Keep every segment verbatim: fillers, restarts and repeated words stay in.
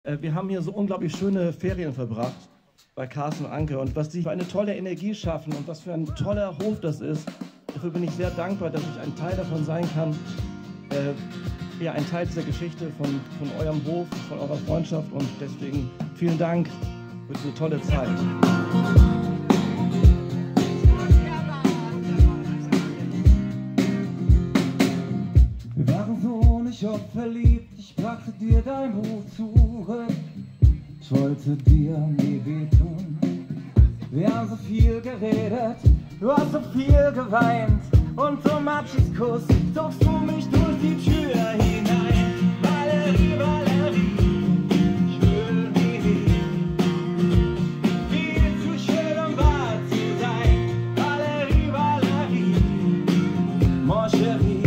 Wir haben hier so unglaublich schöne Ferien verbracht bei Carsten und Anke und was die für eine tolle Energie schaffen und was für ein toller Hof das ist. Dafür bin ich sehr dankbar, dass ich ein Teil davon sein kann. Äh, ja, ein Teil dieser Geschichte von, von eurem Hof, von eurer Freundschaft und deswegen vielen Dank für diese tolle Zeit. Wir waren so nicht oft verliebt, ich brachte dir dein Buch zurück. Ich wollte dir nie wehtun. Wir haben so viel geredet, du hast so viel geweint. Und so Matschis Kuss zogst du mich durch die Tür hinein. Valerie, Valerie, schön wie nie. Viel zu schön, um wahr zu sein. Valerie, Valerie, mon chéri.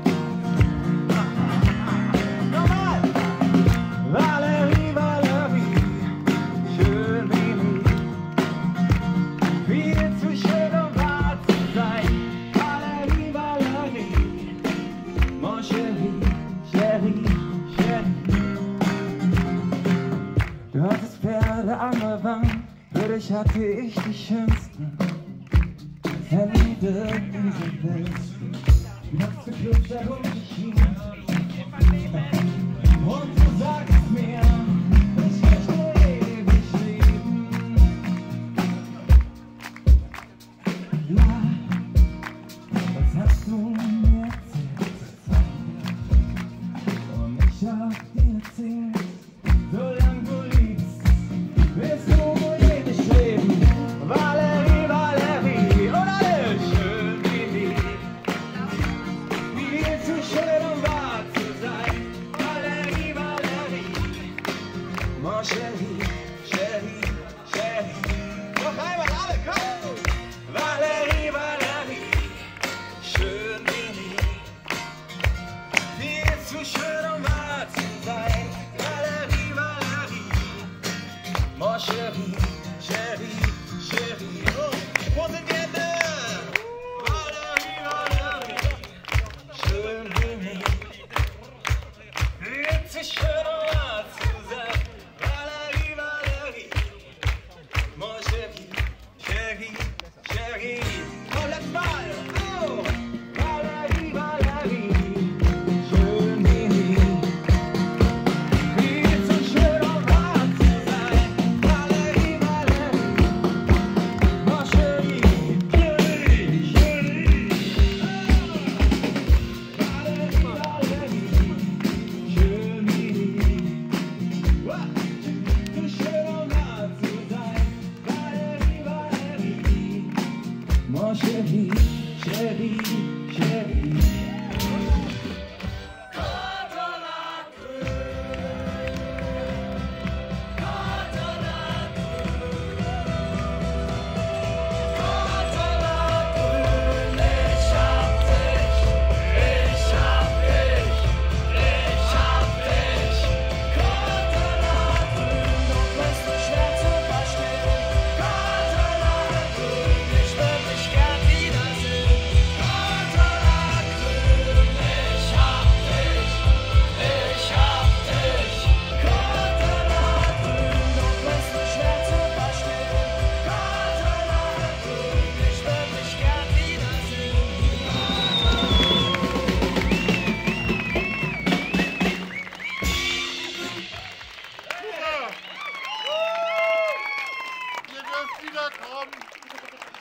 Nochmal! Valerie, Valerie, schön wie nie. Viel zu schön, um wahr zu sein. Valerie, Valerie, mon chéri, chéri, chéri. Du hattest Pferde an der Wand, für dich hatte ich die schönsten Hände dieser Welt. Du hast geklüpft herumgeschieden und du sagst mir, ich möchte ewig leben. Ja, was hast du mir erzählt? Und ich hab dir erzählt, solange du liebst, willst du ewig leben. Valerie, Valerie, und alles schön wie nie. Viel zu schön, um wahr zu sein. Valerie, Valerie, mon chéri, chéri, chéri. Noch einmal alle, komm! Valerie, Valerie, schön wie nie. Viel zu schön, um wahr zu sein. Valerie, Valerie, mon chéri, chéri, chéri. Oh, wo sind wir denn? Valerie, Valerie, schön wie nie. Viel zu schön, um wahr zu sein. Valerie, Valerie, mon chéri, chéri, chéri. Oh, letztes Mal. Oh, Valerie, Valerie, schön wie nie. Viel zu schön, um wahr zu sein. Valerie, Valerie, mon chéri, chéri, chéri. Valerie, Valerie, schön wie nie. Zu schön, um wahr zu sein. Valerie, Valerie, mon chéri, chéri, chéri. Ihr dürft wiederkommen.